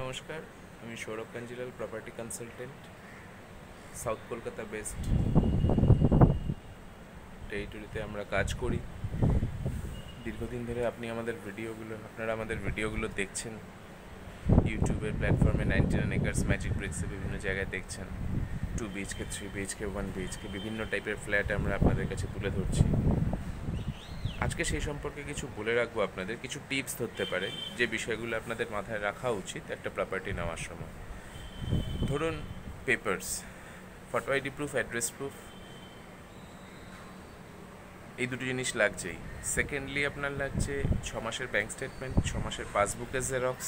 নমস্কার, আমি Sourav Kanjilal, property consultant, south Kolkata based টেরিটরিতে আমরা কাজ করি। দীর্ঘদিন ধরে আপনারা আমাদের ভিডিওগুলো দেখছেন। ইউটিউবের প্ল্যাটফর্মে 99 একর্স, ম্যাজিক ব্রিক্সে বিভিন্ন জায়গায় দেখছেন। 2 BHK, 3 BHK, 1 BHK বিভিন্ন টাইপের ফ্ল্যাট আমরা আপনাদের কাছে তুলে ধরছি। আজকে সেই সম্পর্কে কিছু বলে রাখবো, আপনাদের কিছু টিপস ধরতে পারে যে বিষয়গুলো আপনাদের মাথায় রাখা উচিত একটা প্রপার্টি নেওয়ার সময়। ধরুন, papers, photo ID proof, address proof, এই দুটো জিনিস লাগছেই। সেকেন্ডলি আপনার লাগছে 6 মাসের ব্যাঙ্ক স্টেটমেন্ট, 6 মাসের পাসবুকের জেরক্স,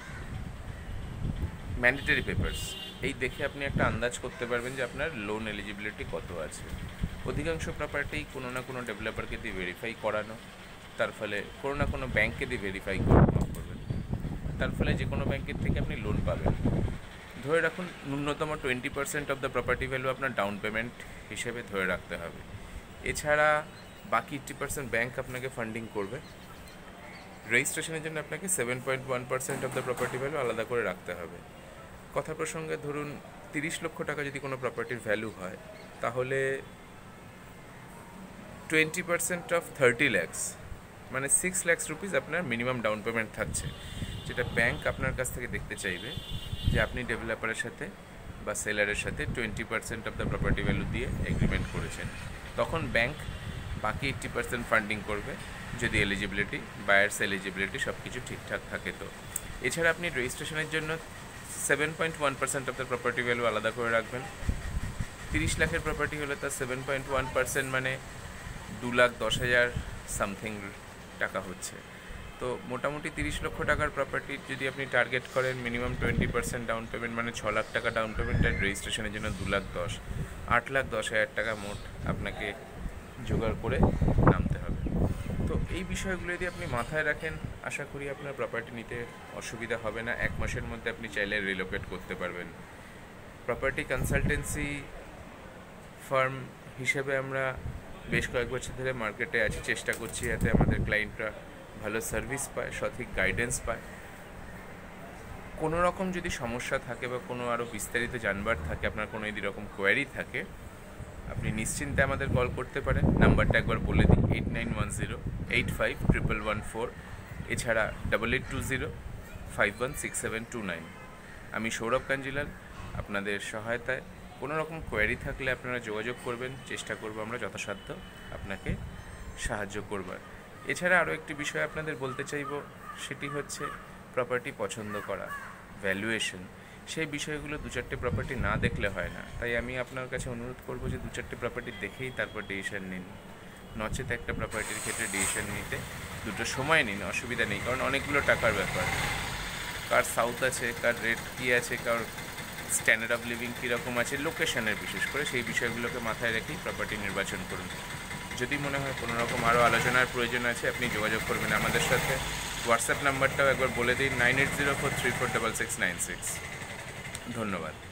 ম্যান্ডেটরি পেপারস। এই দেখে আপনি একটা আন্দাজ করতে পারবেন যে আপনার লোন এলিজিবিলিটি কত আছে। অধিকাংশ প্রপার্টি কোনো না কোনো ডেভেলপারকে দিয়ে ভেরিফাই করানো, তার ফলে কোনো না কোনো ব্যাঙ্ককে দিয়ে ভেরিফাই করবেন, তার ফলে যে কোনো ব্যাঙ্কের থেকে আপনি লোন পাবেন। ধরে রাখুন ন্যূনতম 20% অফ দ্য প্রপার্টি ভ্যালু আপনার ডাউন পেমেন্ট হিসেবে ধরে রাখতে হবে। এছাড়া বাকি 80% ব্যাঙ্ক আপনাকে ফান্ডিং করবে। রেজিস্ট্রেশনের জন্য আপনাকে 7.1% অফ দ্য প্রপার্টি ভ্যালু আলাদা করে রাখতে হবে। কথা প্রসঙ্গে ধরুন 30 লক্ষ টাকা যদি কোনো প্রপার্টির ভ্যালু হয়, তাহলে 20% অফ 30 lakhs মানে 6 lakhs রুপিস আপনার মিনিমাম ডাউন পেমেন্ট থাকছে, যেটা ব্যাংক আপনার কাছ থেকে দেখতে চাইবে যে আপনি ডেভেলপারের সাথে বা সেলারের সাথে 20% অফ দ্য প্রপার্টি ভ্যালু দিয়ে এগ্রিমেন্ট করেছেন। তখন ব্যাংক বাকি 80% ফান্ডিং করবে, যদি এলিজিবিলিটি, বায়ার্স এলিজিবিলিটি সব কিছু ঠিকঠাক থাকে। তো এছাড়া আপনি রেজিস্ট্রেশনের জন্য 7.1% অফ দ্য প্রপার্টি ভ্যালু আলাদা করে রাখবেন। 30 লাখের প্রপার্টি হলে তার 7.1% মানে 2,10,000 সামথিং টাকা হচ্ছে। তো মোটামুটি 30 লক্ষ টাকার প্রপার্টি যদি আপনি টার্গেট করেন, মিনিমাম 20% ডাউন পেমেন্ট মানে 6 লাখ টাকা ডাউন পেমেন্ট, আর রেজিস্ট্রেশনের জন্য 2,10,000, 8,10,000 টাকা মোট আপনাকে জোগাড় করে নামতে হবে। তো এই বিষয়গুলো যদি আপনি মাথায় রাখেন, আশা করি আপনার প্রপার্টি নিতে অসুবিধা হবে না। 1 মাসের মধ্যে আপনি চাইলে রিলোকেট করতে পারবেন। প্রপার্টি কনসালটেন্সি ফার্ম হিসেবে আমরা বেশ কয়েক বছর ধরে মার্কেটে আছি, চেষ্টা করছি যাতে আমাদের ক্লায়েন্টরা ভালো সার্ভিস পায়, সঠিক গাইডেন্স পায়। কোনো রকম যদি সমস্যা থাকে বা কোনো আরও বিস্তারিত জানবার থাকে, আপনার কোনো যদি রকম কোয়ারি থাকে, আপনি নিশ্চিন্তে আমাদের কল করতে পারেন। নাম্বারটা একবার বলে দিই, 8910851114, এছাড়া 8820516729। আমি সৌরভ কাঞ্জিলাল, আপনাদের সহায়তায় কোনো রকম কোয়ারি থাকলে আপনারা যোগাযোগ করবেন, চেষ্টা করব আমরা যথাসাধ্য আপনাকে সাহায্য করবার। এছাড়া আরও একটি বিষয় আপনাদের বলতে চাইব, সেটি হচ্ছে প্রপার্টি পছন্দ করা, ভ্যালুয়েশন। সেই বিষয়গুলো 2-4টে প্রপার্টি না দেখলে হয় না। তাই আমি আপনার কাছে অনুরোধ করব যে 2-4টে প্রপার্টি দেখেই তারপর ডিসিশন নিন। নচেত একটা প্রপার্টির ক্ষেত্রে ডিসিশন নিতে দুটো সময় নিন, অসুবিধা নেই, কারণ অনেকগুলো টাকার ব্যাপার। কার সাউথ আছে, কার রেট কী আছে, কার স্ট্যান্ডার্ড অফ লিভিং কীরকম আছে, লোকেশনের বিশেষ করে সেই বিষয়গুলোকে মাথায় রেখেই প্রপার্টি নির্বাচন করুন। যদি মনে হয় কোনো রকম আরও আলোচনার প্রয়োজন আছে, আপনি যোগাযোগ করবেন আমাদের সাথে। হোয়াটসঅ্যাপ নাম্বারটাও একবার বলে দিন, 9804346696। ধন্যবাদ।